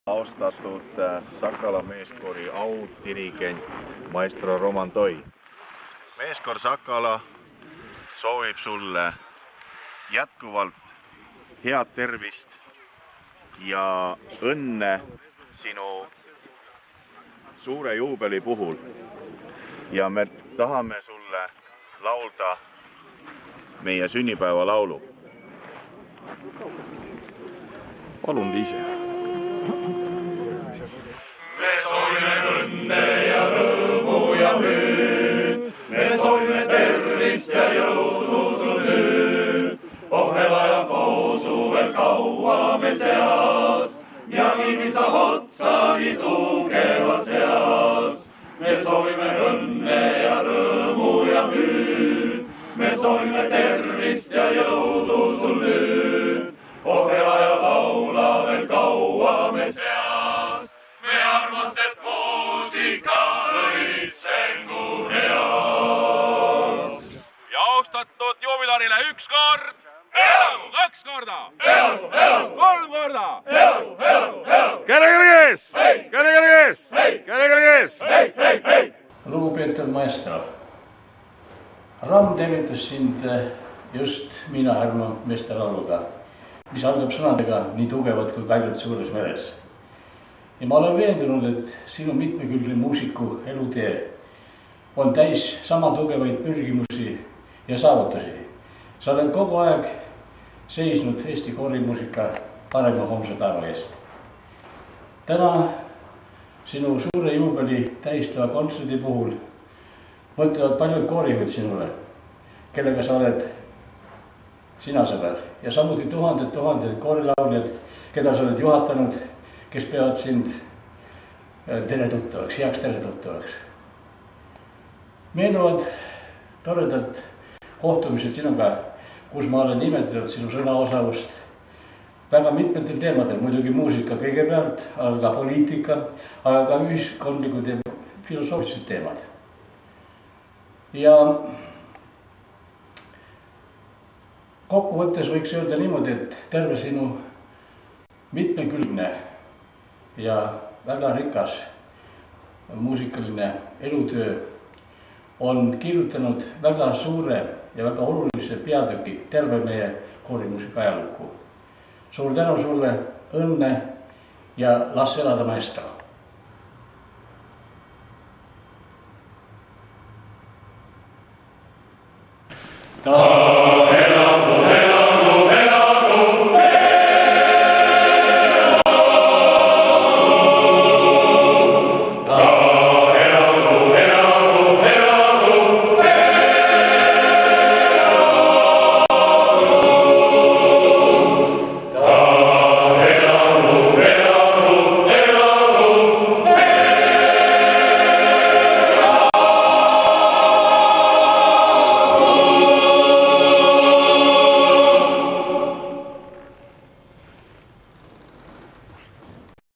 Austatud Sakala meeskoori audirigent maestro Roman Toi. Meeskoor Sakala soovib sulle jätkuvalt head tervist ja õnne sinu suure juubeli puhul. Ja me tahame sulle laulda meie sünnipäevalaulu. Palun Liise. Me soovime õnne ja rõõmu ja nüüd. Me soovime tervist ja jõudu sul nüüd. Oh, ela koosu veel kaua me seas ja nii sa otsagi tugeva seas. Me soovime õnne ja rõõmu ja nüüd. Me soovime tervist ja jõudu sul nüüd. Oh, ela ja laula veel kaua me seas. Me armastet muusika õitsengu heas. Ja austatud jubilarile üks kord, elagu, kaks korda, Elagu, elagu, kolm korda, elagu, elagu, elagu. Käre käes! Hei! Käre käes! Hei! Käre käes! Hei, hei, hei! Lugupeetud maestro, Ramm tervitas sind just Miina Härma meestelauluga, mis algab sõnadega nii tugevad kui kaljud suures meres. Ja ma olen veendunud, et sinu mitmekülgne muusiku elutee on täis sama tugevaid pürgimusi ja saavutusi. Sa oled kogu aeg seisnud Eesti koorimuusika parema homse päeva eest. Täna sinu suure juubeli tähistava kontserdi puhul mõtlevad paljud koorijuhid sinule, kellega sa oled sina sõber, ja samuti tuhanded koorilauljad, keda sa oled juhatanud, kes peavad sind teretuttavaks, heaks teretuttavaks. Meenuvad toredad kohtumised sinuga, kus ma olen imetlenud sinu sõnaosavust väga mitmetel teemadel, muidugi muusika kõigepealt, aga ka poliitika, aga ka ühiskondlikud ja filosoofilised teemad. Ja kokkuvõttes võiks öelda niimoodi, et terve sinu mitmekülgne ja väga rikas muusikaline elutöö on kirjutanud väga suure ja väga olulise peatüki terve meie koorimuusika ajalukku. Suur tänu sulle, õnne ja las elada maestro!